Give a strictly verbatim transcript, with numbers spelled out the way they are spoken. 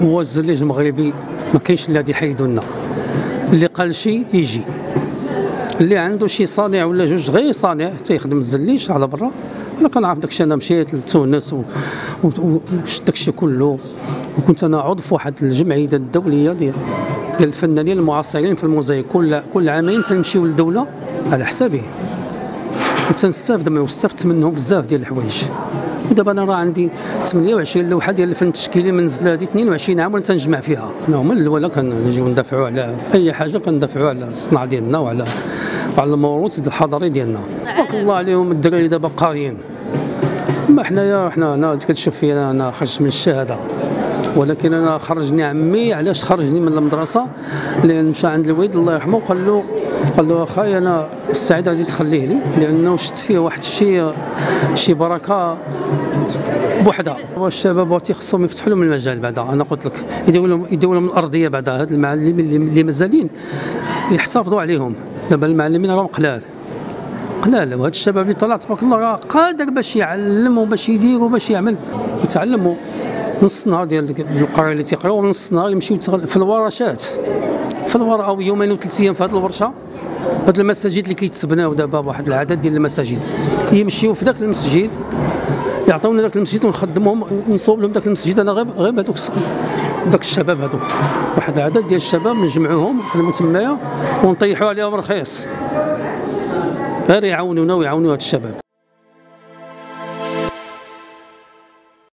هو الزليج المغربي ما كاينش اللي غادي يحيدوا لنا، اللي قال شي يجي، اللي عنده شي صانع ولا جوج غير صانع تيخدم الزليج على برا. انا كنعرف داكشي، انا مشيت لتونس وشفت داكشي كله، وكنت انا عضو في واحد الجمعيه الدوليه ديال ديال الفنانين المعاصرين في الموزايك. كل كل عامين تنمشيو للدوله على حسابي وتنستافد منهم، واستفدت منهم بزاف ديال الحوايج. ودابا انا راه عندي ثمانية وعشرين لوحه ديال الفن التشكيلي منزله هذه اثنين وعشرين عام وانا تنجمع فيها. حنا هما الاولى كنجيو ندافعوا على اي حاجه، كندافعوا على الصناعه ديالنا وعلى وعلى الموروث الحضاري ديالنا. تبارك الله عليهم الدراري دابا قاريين. اما حنايا حنا انا كتشوف فيا انا خرجت من الشهاده، ولكن انا خرجني عمي. علاش خرجني من المدرسه؟ لان مشى عند الوالد الله يرحمه وقال له قال له اخايا انا السعيد غادي تخليه لي، لانه شفت فيه واحد الشيء شي بركه بوحدها. والشباب تيخصهم يفتحوا لهم المجال بعدا. انا قلت لك يديروا لهم يديروا لهم الارضيه بعدا. هاد المعلمين اللي مازالين يحتفظوا عليهم. دابا المعلمين راهم قلال قلال، وهاد الشباب اللي طلع تبارك الله راه قادر باش يعلم وباش يدير وباش يعمل. يتعلموا نص نهار ديال القرايه اللي تيقراو، نص نهار يمشيو في الورشات في الورقه، او يومين وثلاث ايام في هذه الورشه. هاد المساجد اللي كيتسبناو دابا بواحد العدد ديال المساجد، يمشيو في ذاك المسجد يعطيونا ذاك المسجد ونخدمهم نصوب لهم ذاك المسجد. انا غير غير هذوك ذاك الشباب هذوك واحد العدد ديال الشباب نجمعوهم نخدموا تمايا ونطيحوا عليهم رخيص، غير يعاونونا ويعاونوا هاد الشباب.